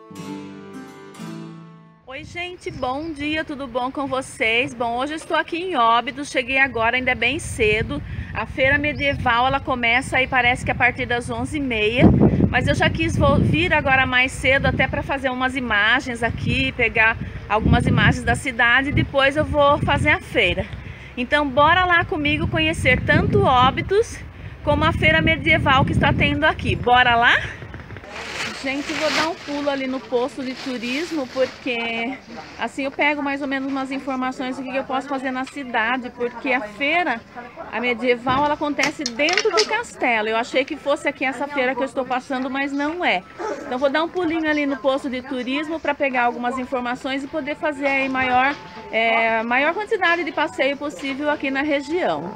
Oi gente, bom dia, tudo bom com vocês? Bom, hoje eu estou aqui em Óbidos, cheguei agora, ainda é bem cedo. A feira medieval ela começa aí, parece que a partir das 11h30, mas eu já quis vir agora mais cedo até para fazer umas imagens aqui, pegar algumas imagens da cidade e depois eu vou fazer a feira. Então bora lá comigo conhecer tanto Óbidos como a feira medieval que está tendo aqui. Bora lá? Gente, vou dar um pulo ali no posto de turismo, porque assim eu pego mais ou menos umas informações do que eu posso fazer na cidade, porque a feira, a medieval, ela acontece dentro do castelo. Eu achei que fosse aqui essa feira que eu estou passando, mas não é. Então vou dar um pulinho ali no posto de turismo para pegar algumas informações e poder fazer aí maior quantidade de passeio possível aqui na região.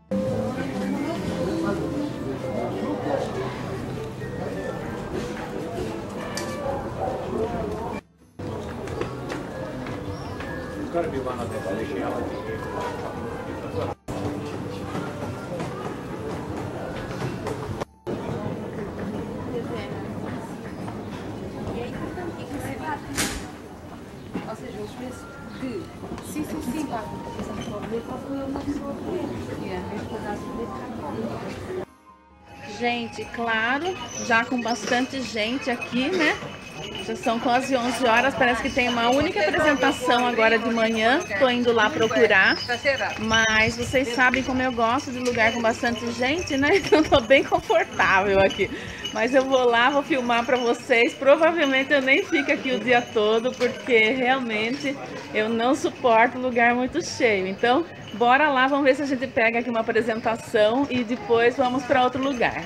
Ou seja, os preços de... Sim, sim, sim. Qual foi uma pessoa que Gente, claro, já com bastante gente aqui, né? Já são quase 11 horas, parece que tem uma única apresentação agora de manhã. Estou indo lá procurar, mas vocês sabem como eu gosto de lugar com bastante gente, né? Então estou bem confortável aqui. Mas eu vou lá, vou filmar para vocês. Provavelmente eu nem fico aqui o dia todo, porque realmente eu não suporto lugar muito cheio. Então, bora lá, vamos ver se a gente pega aqui uma apresentação e depois vamos para outro lugar.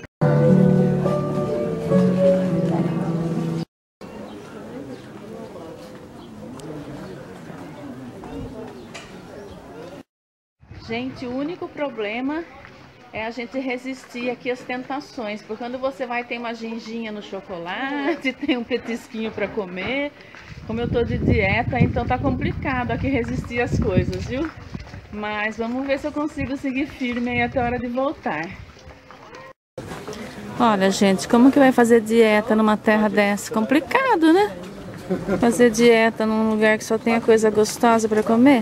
Gente, o único problema é a gente resistir aqui às tentações, porque quando você vai ter uma ginginha no chocolate, tem um petisquinho para comer. Como eu tô de dieta, então tá complicado aqui resistir às coisas, viu? Mas vamos ver se eu consigo seguir firme aí até a hora de voltar. Olha, gente, como que vai fazer dieta numa terra dessa? Complicado, né? Fazer dieta num lugar que só tenha coisa gostosa para comer.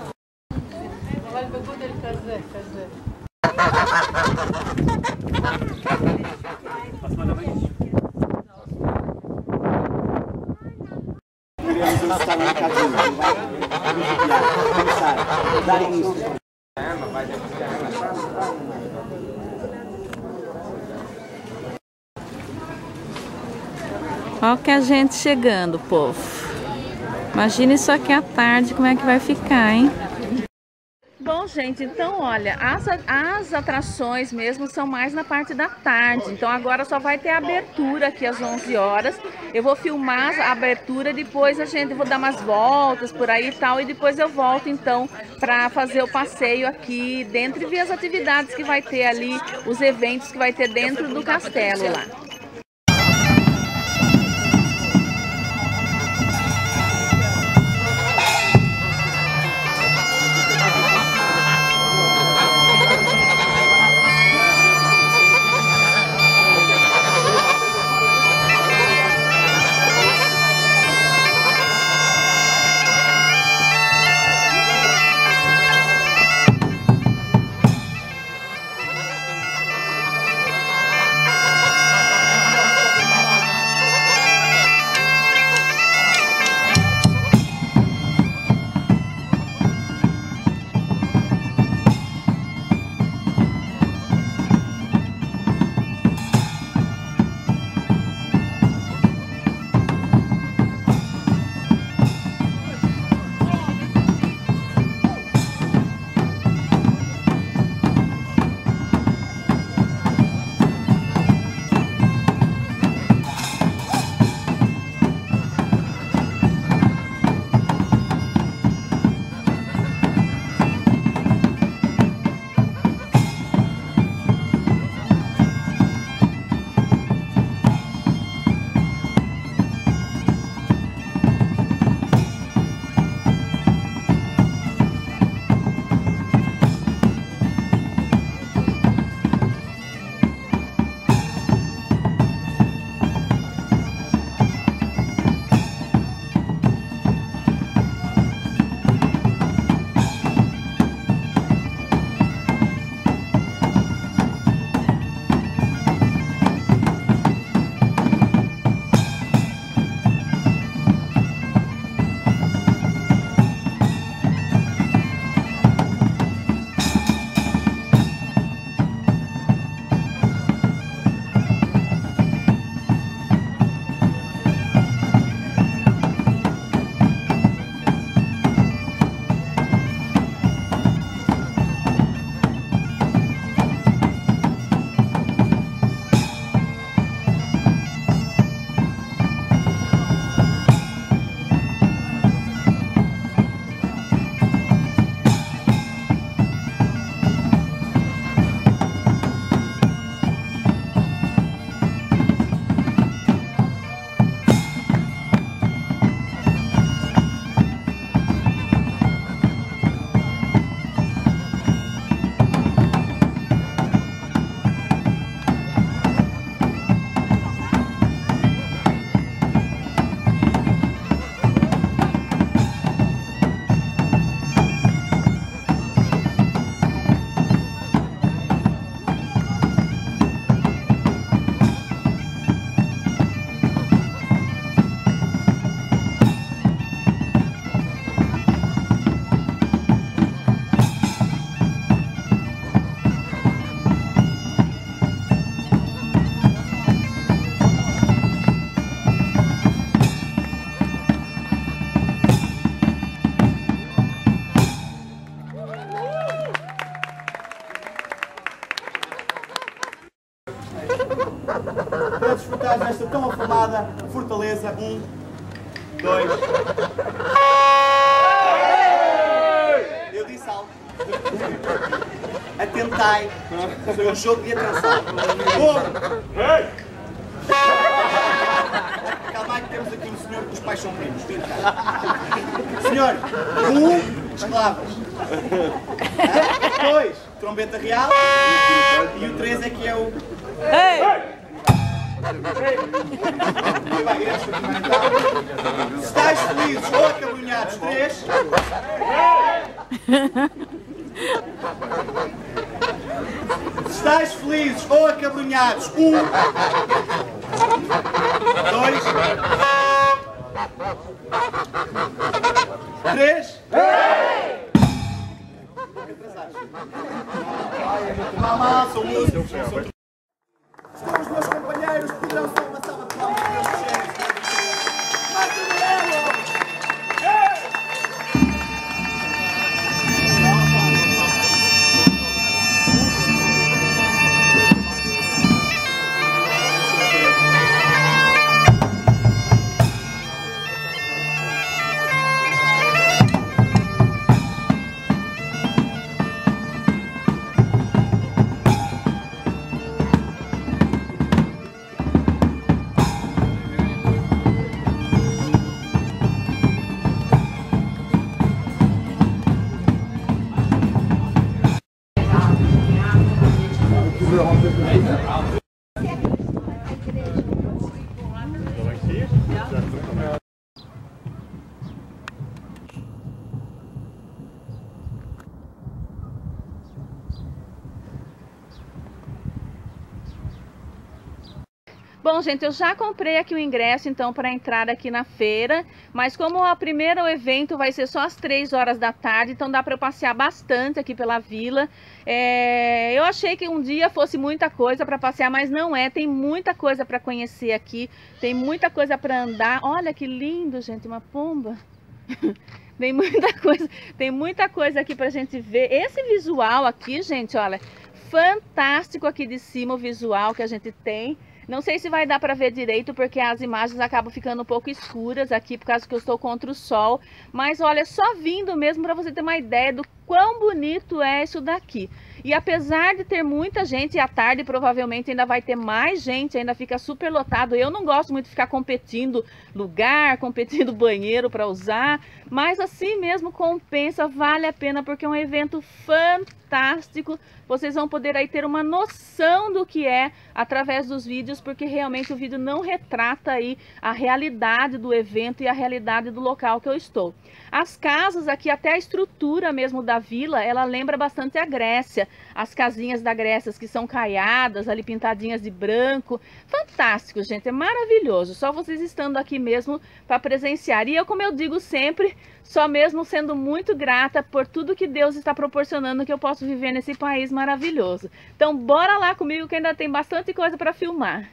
Olha que a gente chegando, povo. Imagina isso aqui à tarde, como é que vai ficar, hein? Bom, gente, então olha, as atrações mesmo são mais na parte da tarde. Então agora só vai ter a abertura aqui às 11 horas. Eu vou filmar a abertura, depois vou dar umas voltas por aí e tal. E depois eu volto então para fazer o passeio aqui dentro e ver as atividades que vai ter ali, os eventos que vai ter dentro do castelo lá. para desfrutar desta tão afamada fortaleza. 1, 2. Eu disse algo. Atentai. Foi um jogo de atenção. Calma aí que temos aqui um senhor que os pais são primos. Senhor, 1, esclavas. 2, trombeta real. E o 3 é que é o... Se estáis felizes ou acabrunhados, 3. Se estáis felizes ou acabrunhados, 1, 2, 3. Mal, são músicos. Estão os meus companheiros, poderão ser uma salva de palmas para eles. Bom, gente, eu já comprei aqui o ingresso, então, para entrar aqui na feira, mas como o primeiro evento vai ser só às 3 horas da tarde, então dá para eu passear bastante aqui pela vila. Eu achei que um dia fosse muita coisa para passear, mas não é, tem muita coisa para conhecer aqui, tem muita coisa para andar. Olha que lindo, gente, uma pomba. Tem muita coisa aqui pra gente ver. Esse visual aqui, gente, olha, fantástico aqui de cima o visual que a gente tem. Não sei se vai dar para ver direito, porque as imagens acabam ficando um pouco escuras aqui, por causa que eu estou contra o sol. Mas olha, só vindo mesmo para você ter uma ideia do quão bonito é isso daqui. E apesar de ter muita gente, e à tarde provavelmente ainda vai ter mais gente, ainda fica super lotado. Eu não gosto muito de ficar competindo lugar, competindo banheiro para usar, mas assim mesmo compensa, vale a pena, porque é um evento fantástico. Vocês vão poder aí ter uma noção do que é através dos vídeos, porque realmente o vídeo não retrata aí a realidade do evento e a realidade do local que eu estou. As casas aqui, até a estrutura mesmo da vila, ela lembra bastante a Grécia. As casinhas da Grécia que são caiadas, ali pintadinhas de branco. Fantástico, gente, é maravilhoso. Só vocês estando aqui mesmo para presenciar. E eu, como eu digo sempre, só mesmo sendo muito grata por tudo que Deus está proporcionando que eu posso viver nesse país maravilhoso. Então bora lá comigo que ainda tem bastante coisa para filmar.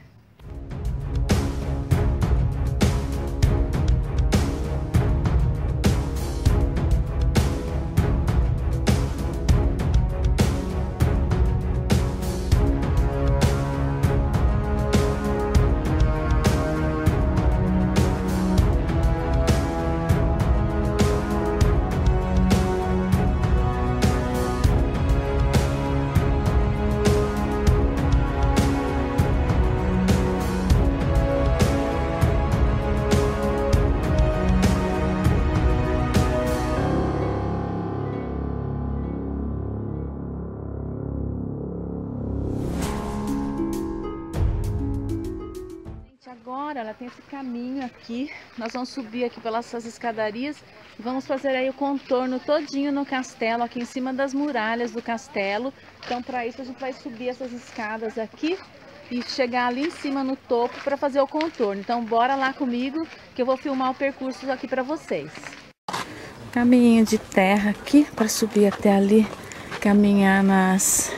Agora ela tem esse caminho aqui, nós vamos subir aqui pelas essas escadarias e vamos fazer aí o contorno todinho no castelo, aqui em cima das muralhas do castelo. Então para isso a gente vai subir essas escadas aqui e chegar ali em cima no topo para fazer o contorno. Então bora lá comigo que eu vou filmar o percurso aqui para vocês. Caminho de terra aqui para subir até ali, caminhar nas...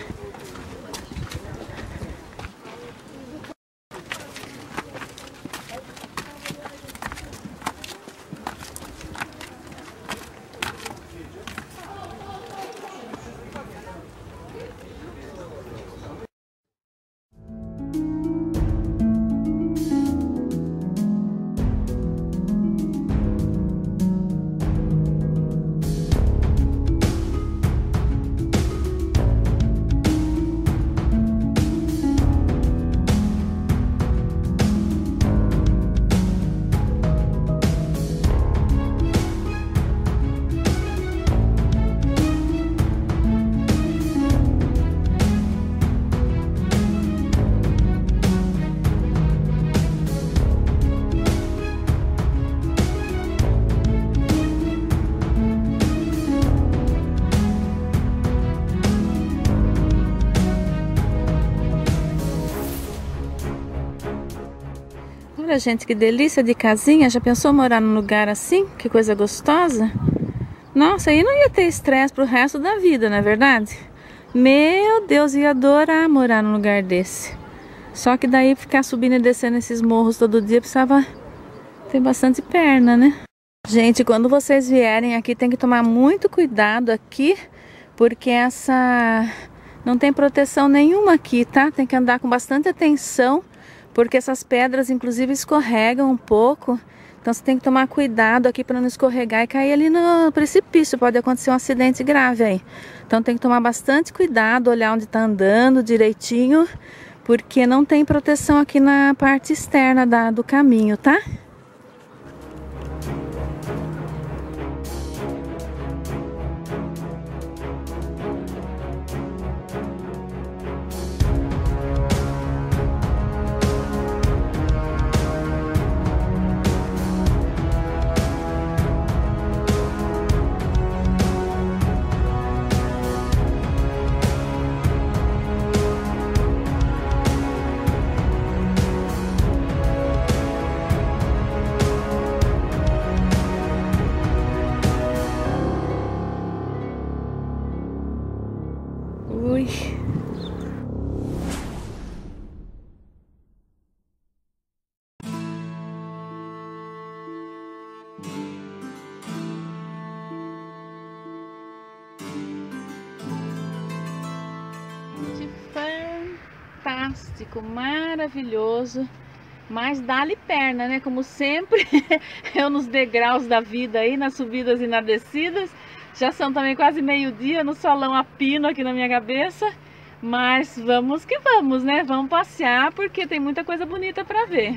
Olha, gente, que delícia de casinha. Já pensou morar num lugar assim? Que coisa gostosa. Nossa, aí não ia ter estresse pro resto da vida, não é verdade? Meu Deus, ia adorar morar num lugar desse. Só que daí ficar subindo e descendo esses morros todo dia precisava ter bastante perna, né? Gente, quando vocês vierem aqui tem que tomar muito cuidado aqui, porque não tem proteção nenhuma aqui, tá? Tem que andar com bastante atenção, porque essas pedras inclusive escorregam um pouco. Então você tem que tomar cuidado aqui para não escorregar e cair ali no precipício. Pode acontecer um acidente grave aí. Então tem que tomar bastante cuidado, olhar onde está andando direitinho, porque não tem proteção aqui na parte externa do caminho, tá? Ui. Fantástico, maravilhoso. Mas dá-lhe perna, né? Como sempre, eu nos degraus da vida aí, nas subidas e nas descidas. Já são também quase meio-dia, no solão a pino aqui na minha cabeça. Mas vamos que vamos, né? Vamos passear porque tem muita coisa bonita para ver.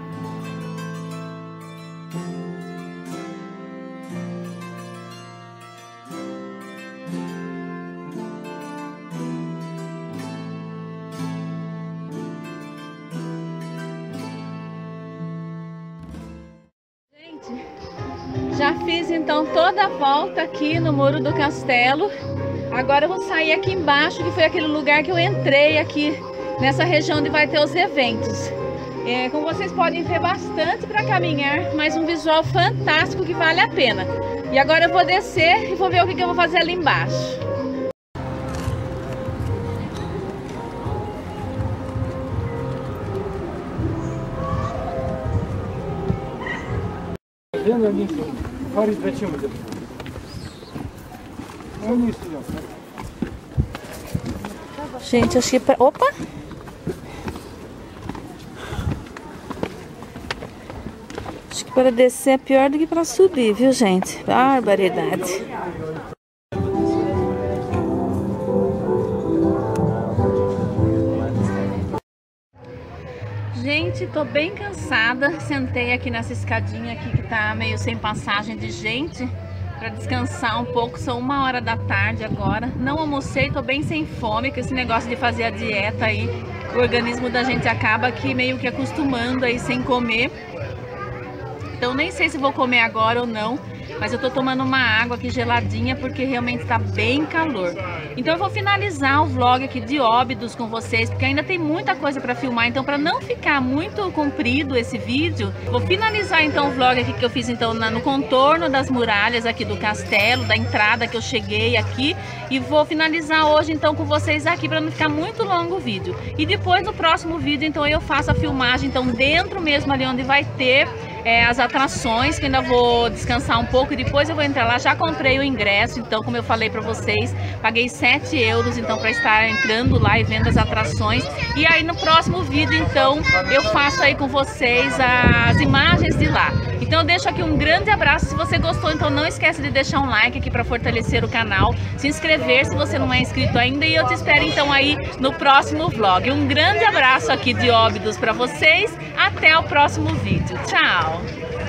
Já fiz então toda a volta aqui no Muro do Castelo. Agora eu vou sair aqui embaixo, que foi aquele lugar que eu entrei aqui nessa região onde vai ter os eventos. Como vocês podem ver, bastante para caminhar, mas um visual fantástico que vale a pena. E agora eu vou descer e vou ver o que eu vou fazer ali embaixo. Gente, acho que opa! Acho que para descer é pior do que para subir, viu, gente? Barbaridade. Gente, tô bem cansada. Sentei aqui nessa escadinha aqui que tá meio sem passagem de gente para descansar um pouco. São 1h da tarde agora. Não almocei, tô bem sem fome com esse negócio de fazer a dieta aí. O organismo da gente acaba aqui meio que acostumando aí sem comer. Então nem sei se vou comer agora ou não, mas eu tô tomando uma água aqui geladinha porque realmente tá bem calor. Então eu vou finalizar o vlog aqui de Óbidos com vocês, porque ainda tem muita coisa para filmar. Então, para não ficar muito comprido esse vídeo, vou finalizar então o vlog aqui que eu fiz então no contorno das muralhas aqui do castelo, da entrada que eu cheguei aqui, e vou finalizar hoje então com vocês aqui para não ficar muito longo o vídeo. E depois no próximo vídeo então eu faço a filmagem então dentro mesmo ali onde vai ter as atrações, que ainda vou descansar um pouco e depois eu vou entrar lá. Já comprei o ingresso, então, como eu falei pra vocês, paguei 7 euros então para estar entrando lá e vendo as atrações. E aí no próximo vídeo então eu faço aí com vocês as imagens de lá. Então eu deixo aqui um grande abraço. Se você gostou, então não esquece de deixar um like aqui para fortalecer o canal, se inscrever se você não é inscrito ainda, e eu te espero então aí no próximo vlog. Um grande abraço aqui de Óbidos para vocês, até o próximo vídeo. Tchau!